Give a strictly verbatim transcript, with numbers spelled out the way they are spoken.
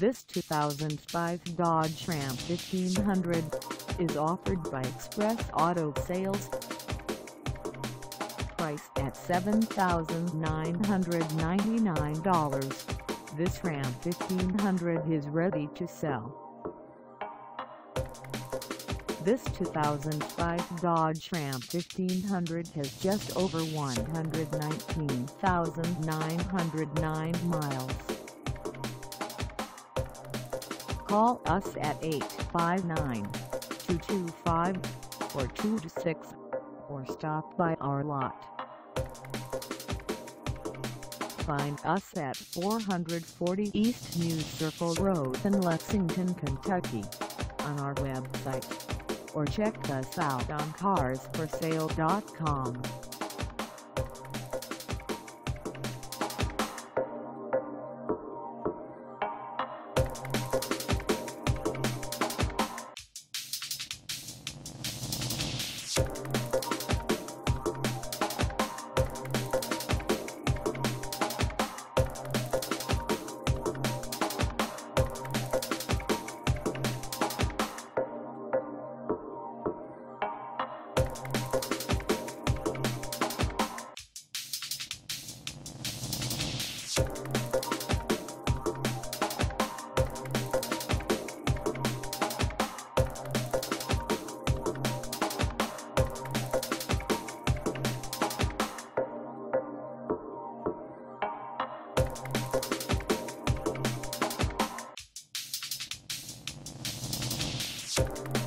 This two thousand five Dodge Ram fifteen hundred is offered by Express Auto Sales. Price at seven thousand nine hundred ninety-nine dollars, this Ram fifteen hundred is ready to sell. This two thousand five Dodge Ram fifteen hundred has just over one hundred nineteen thousand nine hundred nine miles. Call us at eight five nine, two two five, four two two six or stop by our lot. Find us at four forty East New Circle Road in Lexington, Kentucky, on our website, or check us out on cars for sale dot com. You